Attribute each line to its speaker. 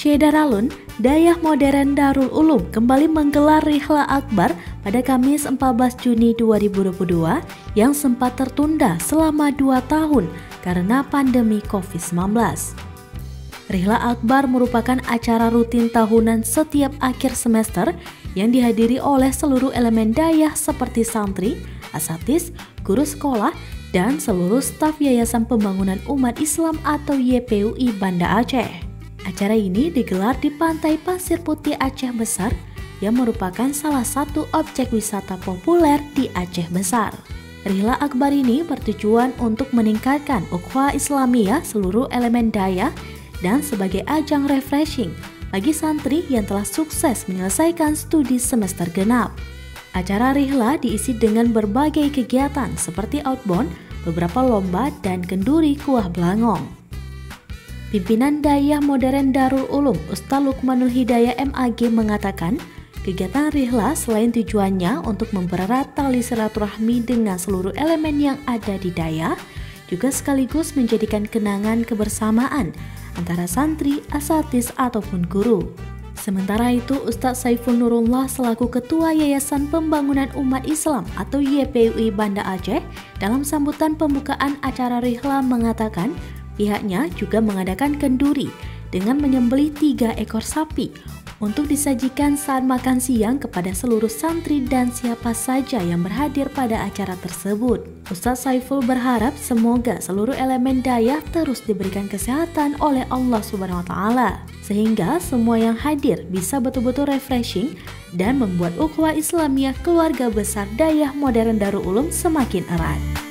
Speaker 1: Aceh Daralun, Dayah Modern Darul Ulum kembali menggelar Rihla Akbar pada Kamis 14 Juni 2022 yang sempat tertunda selama 2 tahun karena pandemi COVID-19. Rihla Akbar merupakan acara rutin tahunan setiap akhir semester yang dihadiri oleh seluruh elemen Dayah seperti santri, asatidz, guru sekolah, dan seluruh staf Yayasan Pembangunan Umat Islam atau YPUI Banda Aceh. Acara ini digelar di Pantai Pasir Putih Aceh Besar yang merupakan salah satu objek wisata populer di Aceh Besar. Rihla Akbar ini bertujuan untuk meningkatkan ukhuwah Islamiyah seluruh elemen Dayah dan sebagai ajang refreshing bagi santri yang telah sukses menyelesaikan studi semester genap. Acara Rihla diisi dengan berbagai kegiatan seperti outbound, beberapa lomba, dan kenduri kuah belangong. Pimpinan Dayah Modern Darul Ulum Ustaz Lukmanul Hidayah MAG mengatakan, kegiatan Rihla selain tujuannya untuk mempererat tali silaturahmi dengan seluruh elemen yang ada di Dayah, juga sekaligus menjadikan kenangan kebersamaan antara santri, asatidz ataupun guru. Sementara itu, Ustaz Saiful Nurullah selaku Ketua Yayasan Pembangunan Umat Islam atau YPUI Banda Aceh dalam sambutan pembukaan acara Rihla mengatakan, pihaknya juga mengadakan kenduri dengan menyembelih 3 ekor sapi untuk disajikan saat makan siang kepada seluruh santri dan siapa saja yang berhadir pada acara tersebut. Ustaz Saiful berharap semoga seluruh elemen Dayah terus diberikan kesehatan oleh Allah Subhanahu wa Ta'ala, sehingga semua yang hadir bisa betul-betul refreshing dan membuat ukhuwah Islamiyah keluarga besar Dayah Modern Darul Ulum semakin erat.